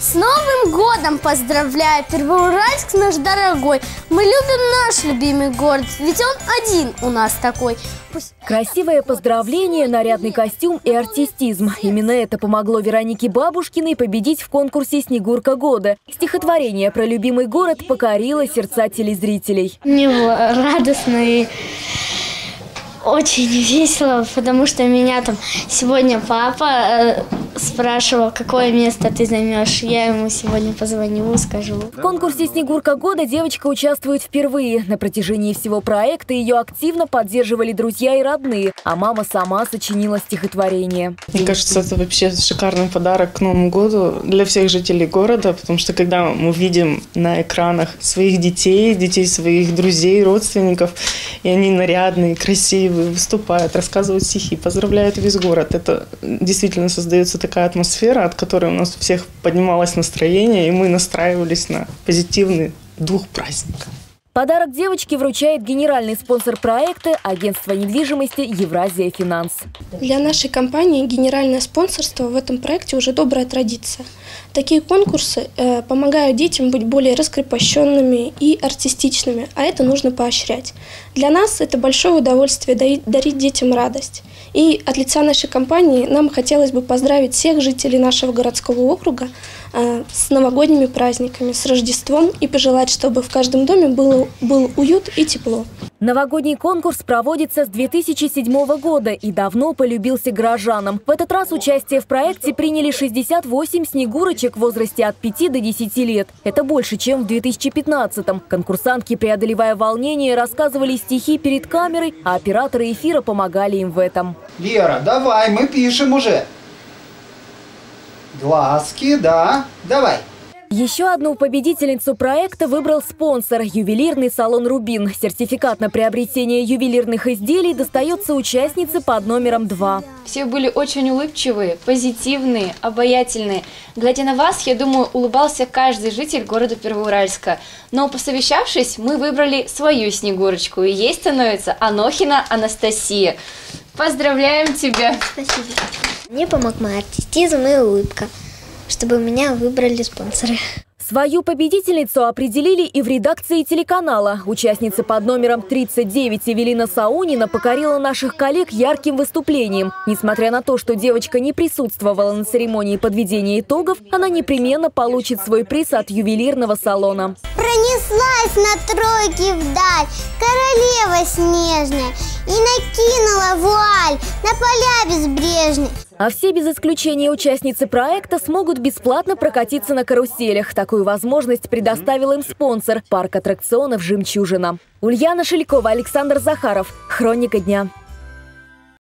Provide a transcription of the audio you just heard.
С Новым годом поздравляю, Первоуральск наш дорогой. Мы любим наш любимый город, ведь он один у нас такой. Красивое поздравление, нарядный костюм и артистизм. Именно это помогло Веронике Бабушкиной победить в конкурсе «Снегурка года». Стихотворение про любимый город покорило сердца телезрителей. Мне было радостно и очень весело, потому что меня там сегодня папа спрашивал, какое место ты займешь. Я ему сегодня позвоню, скажу. В конкурсе «Снегурка года» девочка участвует впервые. На протяжении всего проекта ее активно поддерживали друзья и родные, а мама сама сочинила стихотворение. Мне кажется, это вообще шикарный подарок к Новому году для всех жителей города, потому что когда мы видим на экранах своих детей, детей своих друзей, родственников, и они нарядные, красивые, выступают, рассказывают стихи, поздравляют весь город. Это действительно создается такая атмосфера, от которой у нас у всех поднималось настроение, и мы настраивались на позитивный дух праздника. Подарок девочке вручает генеральный спонсор проекта – агентство недвижимости «Евразия Финанс». Для нашей компании генеральное спонсорство в этом проекте уже добрая традиция. Такие конкурсы помогают детям быть более раскрепощенными и артистичными, а это нужно поощрять. Для нас это большое удовольствие дарить детям радость. И от лица нашей компании нам хотелось бы поздравить всех жителей нашего городского округа с новогодними праздниками, с Рождеством и пожелать, чтобы в каждом доме был уют и тепло. Новогодний конкурс проводится с 2007 года и давно полюбился горожанам. В этот раз участие в проекте приняли 68 снегурочек в возрасте от 5 до 10 лет. Это больше, чем в 2015-м. Конкурсантки, преодолевая волнение, рассказывали стихи перед камерой, а операторы эфира помогали им в этом. Лера, давай, мы пишем уже. Глазки, да, давай. Еще одну победительницу проекта выбрал спонсор – ювелирный салон «Рубин». Сертификат на приобретение ювелирных изделий достается участнице под номером 2. Все были очень улыбчивые, позитивные, обаятельные. Глядя на вас, я думаю, улыбался каждый житель города Первоуральска. Но посовещавшись, мы выбрали свою Снегурочку. И ей становится Анохина Анастасия. Поздравляем тебя! Спасибо. Мне помог мой артистизм и улыбка, чтобы меня выбрали спонсоры. Свою победительницу определили и в редакции телеканала. Участница под номером 39 Эвелина Саунина покорила наших коллег ярким выступлением. Несмотря на то, что девочка не присутствовала на церемонии подведения итогов, она непременно получит свой приз от ювелирного салона. Пронеслась на тройке вдаль королева снежная и накинула вуаль на поля безбрежные. А все без исключения участницы проекта смогут бесплатно прокатиться на каруселях. Такую возможность предоставил им спонсор – парк аттракционов «Жемчужина». Ульяна Шелькова, Александр Захаров. Хроника дня.